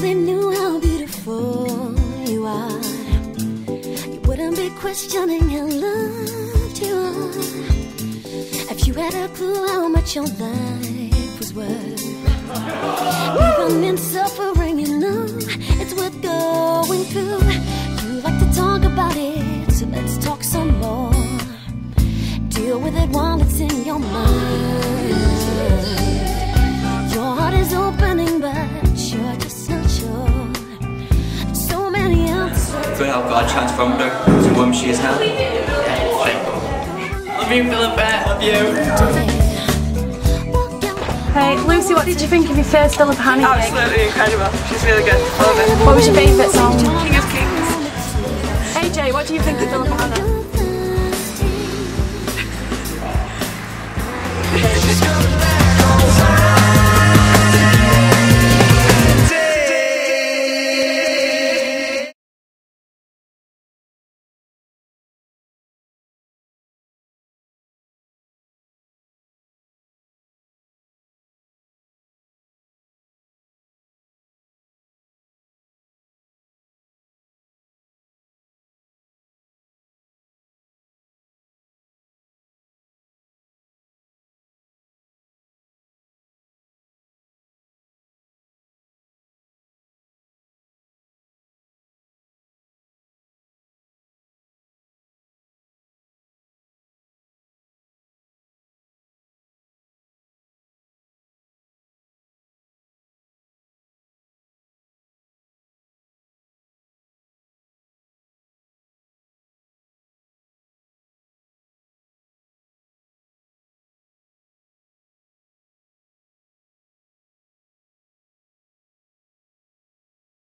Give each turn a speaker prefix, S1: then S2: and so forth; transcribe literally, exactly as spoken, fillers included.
S1: really knew how beautiful you are, you wouldn't be questioning how loved you are. If you had a clue how much your life was worth, even in suffering, you know it's worth going through. You like to talk about it, so let's talk some more. Deal with it while it's in your mind. Your heart is opening, but you're just not sure. So many answers.
S2: Could how God transformed her to whom she is now. Love you, Philippa. Love you.
S3: Hey, Lucy, what did you think of your first Philippa Hanna gig?
S4: Absolutely incredible. She's really good. Love it.
S3: What was your favourite song?
S4: King of Kings.
S3: A J, what do you think of Philippa Hanna?